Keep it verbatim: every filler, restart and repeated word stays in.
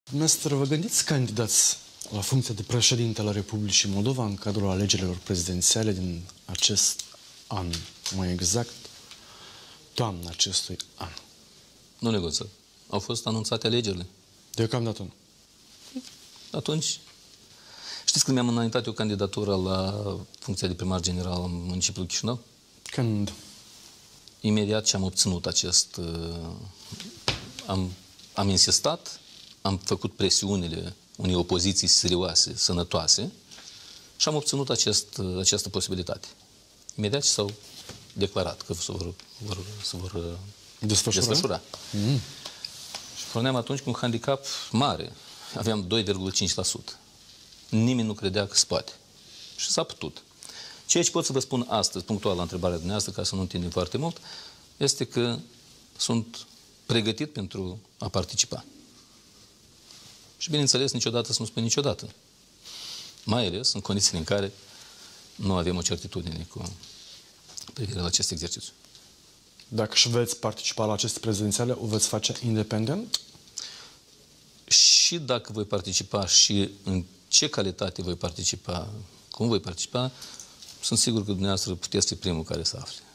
Dumneavoastră, vă gândiți să candidați la funcția de președinte al Republicii Moldova în cadrul alegerilor prezidențiale din acest an, mai exact, toamna acestui an? Nu negoță. Au fost anunțate alegerile. Deocamdată nu. Atunci, știți când mi-am înaintat eu candidatura la funcția de primar general în municipiul Chișinău? Când? Imediat ce am obținut acest... Am, am insistat, am făcut presiunile unei opoziții serioase, sănătoase și am obținut acest, această posibilitate. Imediat ce s-au declarat că se vor, vor, se vor desfășura. desfășura. Mm. Și porneam atunci cu un handicap mare. Aveam doi virgulă cinci la sută. Nimeni nu credea că se poate. Și s-a putut. Ceea ce pot să vă spun astăzi, punctual la întrebarea dumneavoastră, ca să nu întindem foarte mult, este că sunt pregătit pentru a participa. Și bineînțeles, niciodată să nu spun niciodată. Mai ales în condițiile în care nu avem o certitudine cu privire la acest exercițiu. Dacă și veți participa la aceste prezidențiale, o veți face independent? Și dacă voi participa și în ce calitate voi participa, cum voi participa, sunt sigur că dumneavoastră puteți fi primul care să afle.